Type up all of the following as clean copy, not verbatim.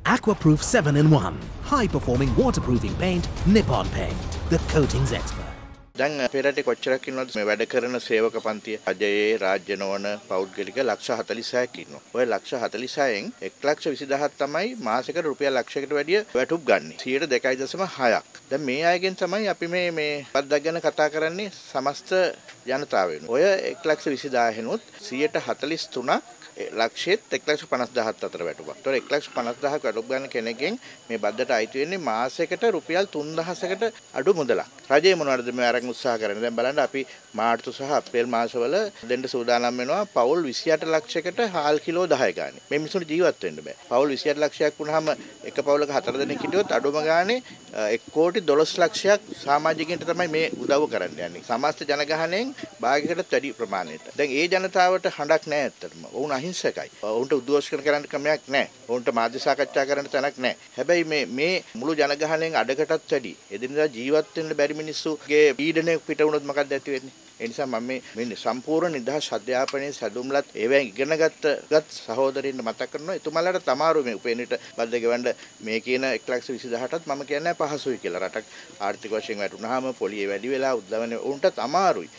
Aquaproof 7-in-1. High-performing waterproofing paint, Nippon Paint. The coatings expert. දැන් අපේ රටේ කොච්චරක් ඉන්නවද මේ වැඩ කරන සේවක පන්තිය රජයේ රාජ්‍ය නොවන පෞද්ගලික ලක්ෂ 46ක් ඉන්නවා. ඔය ලක්ෂ 46න් 1,20,000ක් තමයි මාසෙකට රුපියල් ලක්ෂයකට වැඩිය වැටුප් ගන්න. 2.6ක්. දැන් මේ අයගෙන් තමයි අපි මේ පද්දක් ගැන කතා කරන්නේ සමස්ත ජනතාව වෙනුවෙන්. ඔය 1,20,000 143ක් ලක්ෂෙත් 1,50,000ක් අතර වැටුපක්. ඒතොර 1,50,000ක් වැටුප් ගන්න කෙනෙක්ගෙන් මේ බද්දට අයිති වෙන්නේ මාසෙකට රුපියල් 3,000කට අඩු මුදලක්. රජය මොනවද මේ අරන් උත්සාහ කරන්නේ? දැන් බලන්න අපි මාර්තු සහ අප්‍රේල් මාසවල දෙන්න සූදානම් වෙනවා පවුල් 28 ලක්ෂයකට හාල් කිලෝ 10 ගානේ. මේ මිනිස්සුන්ට ජීවත් වෙන්න බෑ. පවුල් 28 ලක්ෂයක් වුණාම එක පවුලක 4 දෙනෙක් හිටියොත් අඩුම ගානේ 1,12,00,000ක් සමාජිකයන්ට තමයි මේ උදව් කරන්න යන්නේ. සමස්ත ජනගහණයෙන් භාගයකට වැඩි ප්‍රමාණයට. දැන් ඒ ජනතාවට හඬක් නැහැ ඇත්තටම. ඔවුන් අහිංසකයි. ඔවුන්ට උද්ඝෝෂණ කරන්න ක්‍රමයක් නැහැ. ඔවුන්ට මාධ්‍ය සාකච්ඡා කරන්න තැනක් නැහැ. හැබැයි මේ මුළු ජනගහණයෙන් අඩකටත් වැඩි එදිනදා ජීවත් වෙන්න බැරි මිනිස්සුගේ පීඩනය පිට වුණොත් මොකක්ද ඇති වෙන්නේ? ඒ නිසා මම මේ සම්පූර්ණ නිදහස් අධ්‍යාපනයේ සැදුම්ලත් ඒවෙන් ඉගෙනගත් සහෝදරින්ට මතක් කරනවා. එතුමාලට තමාරු මේ උපේනිට බද්ද ගෙවන්න මේ කියන 1,20,000ටත් මම කියන්නේ පහසුයි කියලා. රටක් ආර්ථික වශයෙන් වැටුනහම පොලියේ වැඩි වෙලා උද්දවන උන්ටත් අමාරුයි.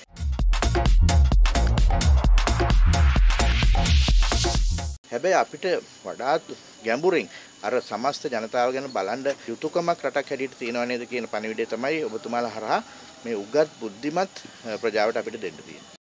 හැබැයි අපිට වඩාත් ගැඹුරින් අර සමස්ත ජනතාව ගැන බලන්න යුතුයකමක් රටක් හැටියට තියෙනව නේද කියන පණිවිඩය තමයි ඔබතුමාලා හරහා මේ උගත් බුද්ධිමත් ප්‍රජාවට අපිට දෙන්න තියෙන්නේ.